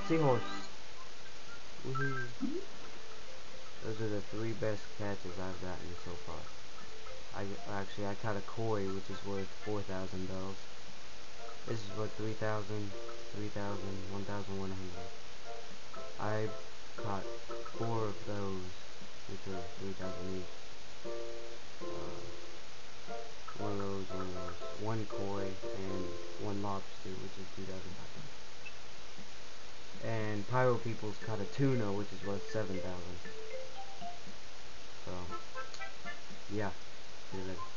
Seahorse. Woohoo. Those are the 3 best catches I've gotten so far. I caught a koi, which is worth 4,000 bells. This is worth 3,000, 3,000, 1,100. I caught 4 of those, which are 3,000 each. One of those, 1 koi, and 1 lobster, which is 2,500. And Pyro People's caught a tuna, which is worth 7,000. So, yeah, see you later.